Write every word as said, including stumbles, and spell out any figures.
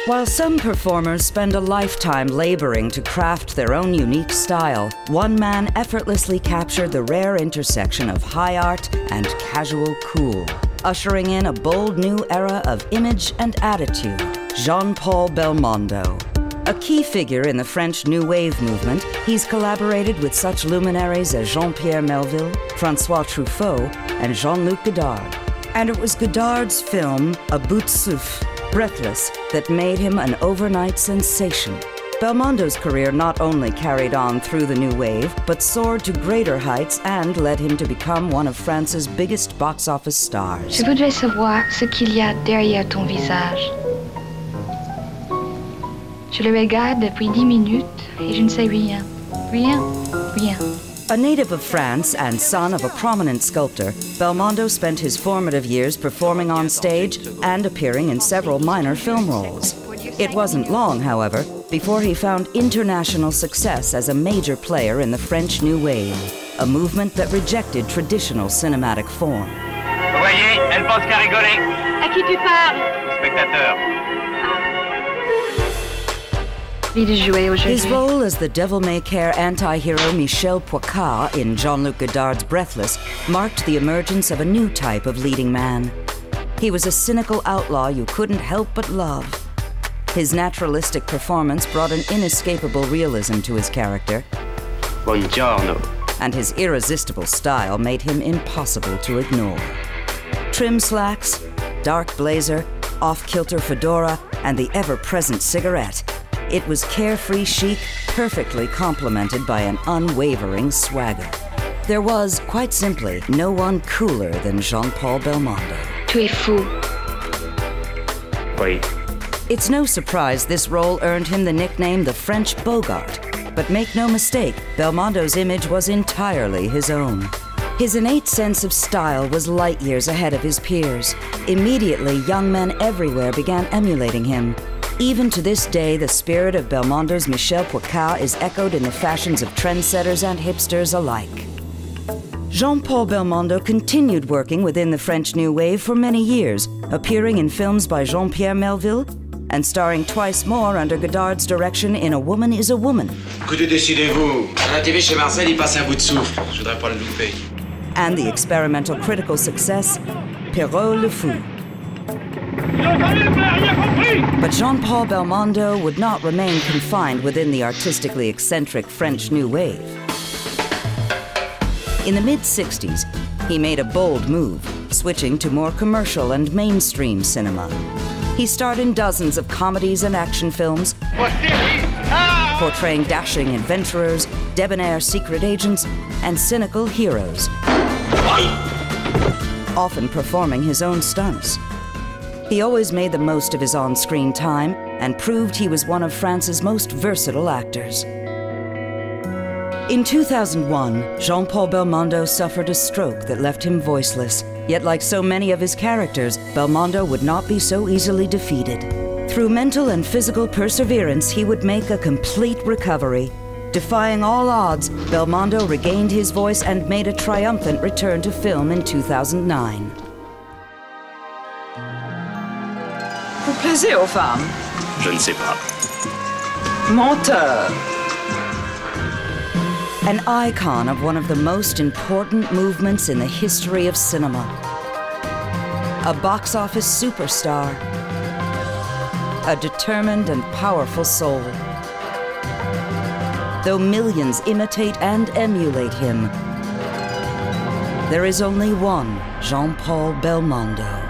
While some performers spend a lifetime laboring to craft their own unique style, one man effortlessly captured the rare intersection of high art and casual cool, ushering in a bold new era of image and attitude, Jean-Paul Belmondo. A key figure in the French New Wave movement, he's collaborated with such luminaries as Jean-Pierre Melville, François Truffaut, and Jean-Luc Godard. And it was Godard's film, À bout de souffle, Breathless, that made him an overnight sensation. Belmondo's career not only carried on through the New Wave, but soared to greater heights and led him to become one of France's biggest box office stars. Je voudrais savoir ce qu'il y a derrière ton visage. Je le regarde depuis dix minutes et je ne sais rien. Rien, rien. A native of France and son of a prominent sculptor, Belmondo spent his formative years performing on stage and appearing in several minor film roles. It wasn't long, however, before he found international success as a major player in the French New Wave, a movement that rejected traditional cinematic form. Vous voyez, elle pense qu'à rigoler. À qui tu parles? Spectateur. His role as the devil-may-care anti-hero Michel Poicart in Jean-Luc Godard's Breathless marked the emergence of a new type of leading man. He was a cynical outlaw you couldn't help but love. His naturalistic performance brought an inescapable realism to his character. Buongiorno. And his irresistible style made him impossible to ignore. Trim slacks, dark blazer, off-kilter fedora, and the ever-present cigarette. It was carefree chic, perfectly complemented by an unwavering swagger. There was, quite simply, no one cooler than Jean-Paul Belmondo. Tu es fou. Oui. It's no surprise this role earned him the nickname the French Bogart. But make no mistake, Belmondo's image was entirely his own. His innate sense of style was light years ahead of his peers. Immediately, young men everywhere began emulating him. Even to this day, the spirit of Belmondo's Michel Poicart is echoed in the fashions of trendsetters and hipsters alike. Jean-Paul Belmondo continued working within the French New Wave for many years, appearing in films by Jean-Pierre Melville and starring twice more under Godard's direction in A Woman is a Woman. Écoutez, décidez-vous. À la T V chez Marcel, il passe un bout de souffle. Je voudrais pas le louper. And the experimental critical success, Pierrot le Fou. But Jean-Paul Belmondo would not remain confined within the artistically eccentric French New Wave. In the mid sixties, he made a bold move, switching to more commercial and mainstream cinema. He starred in dozens of comedies and action films, portraying dashing adventurers, debonair secret agents, and cynical heroes, often performing his own stunts. He always made the most of his on-screen time and proved he was one of France's most versatile actors. In two thousand one, Jean-Paul Belmondo suffered a stroke that left him voiceless. Yet like so many of his characters, Belmondo would not be so easily defeated. Through mental and physical perseverance, he would make a complete recovery. Defying all odds, Belmondo regained his voice and made a triumphant return to film in two thousand nine. Vous plaisez aux femmes? Je ne sais pas. Menteur. An icon of one of the most important movements in the history of cinema. A box office superstar. A determined and powerful soul. Though millions imitate and emulate him, there is only one Jean-Paul Belmondo.